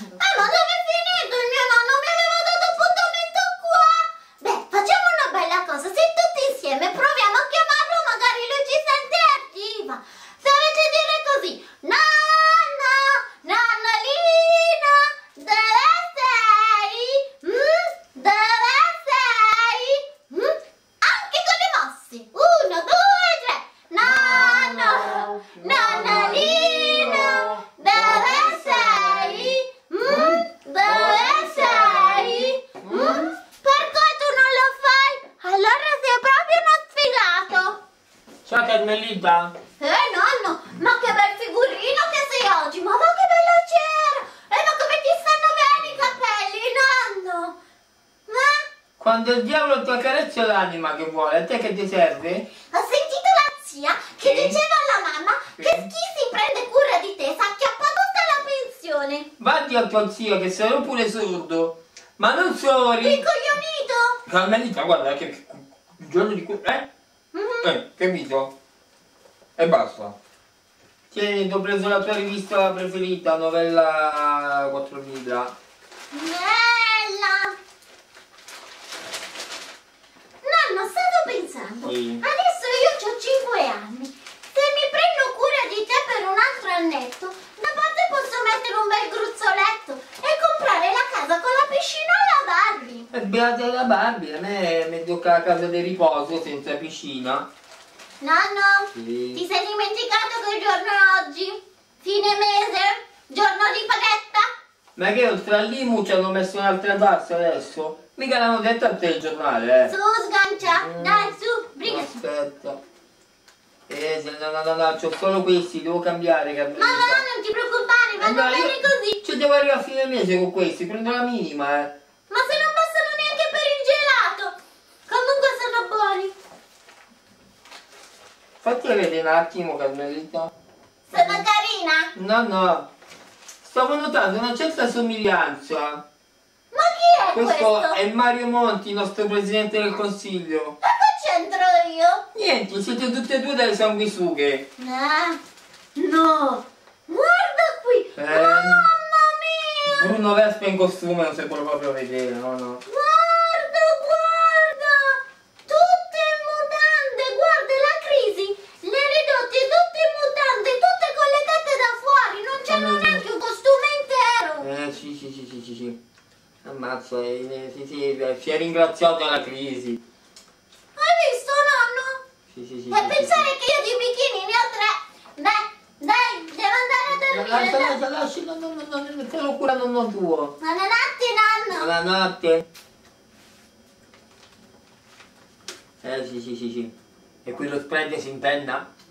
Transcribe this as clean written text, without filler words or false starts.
Ma dove è finito il mio nonno? Mi aveva dato appuntamento qua. Beh, facciamo una bella cosa. Se tutti insieme proviamo a chiamarlo, magari lui ci sente e arriva. Dovete dire così: nonna, nonnolina, dove sei? Dove sei? Anche con le mosse. 1, 2, 3. Nonno, nonnolina, dove sei? Dove sei? Perché tu non lo fai? Allora sei proprio uno sfigato. Ciao Carmelita. Nonno, ma che bel figurino che sei oggi, ma che bella cera! Ma come ti stanno bene i capelli, nonno? Quando il diavolo ti accarezza l'anima che vuole, a te che ti serve? Ho sentito la zia che Sì. diceva alla mamma che chi si prende cura di te s'acchiappa tutta la pensione. Vatti al tuo zio che sarò pure sordo. Ma non soli. Ricoglionito? Carmelita, guarda che il giorno di cui... capito? E basta. Tieni, ti ho preso la tua rivista preferita, novella 4000. Bella! Nonno, stavo pensando, Sì. adesso io ho 5 anni. Se mi prendo cura di te per un altro annetto, da parte posso mettere un bel gruzzoletto e comprare la casa con la piscina alla Barbie. E beata la Barbie, a me mi tocca la casa di riposo senza piscina. Nonno, Sì. ti sei dimenticato che giorno è oggi? Fine mese? Giorno di paghetta? Ma che oltre all'IMU ci hanno messo un'altra tassa adesso? Mica l'hanno detto al telegiornale, Su, sgancia, dai, su, brigati. Aspetta. No, c'ho solo questi, devo cambiare, Carmelita. Ma va, non ti preoccupare, vanno No, bene così. Cioè devo arrivare a fine mese con questi, prendo la minima, Ma se non bastano neanche per il gelato. Comunque sono buoni. Fatti vedere un attimo, Carmelita. Sono carina? No. Stavo notando una certa somiglianza. Ma chi è Questo è Mario Monti, il nostro presidente del consiglio. Ma che c'entro io? Niente, siete tutte e due delle sanguisughe. No. Guarda qui. Mamma mia. Bruno Vespa in costume non si può proprio vedere, no. Guarda. Tutte in mutande. Guarda la crisi. Le ha ridotte tutte in mutande, tutte collegate da fuori. Non c'hanno neanche un costume intero. Sì. Ammazza, sì, si è ringraziato alla crisi. Hai visto, nonno? Sì. E pensare che io di bikini ne ho 3. Dai, devo andare a dormire. Lasci, no, te lo cura nonno tuo. Buonanotte, nonno. Buonanotte. Sì. E quello spread si impenna?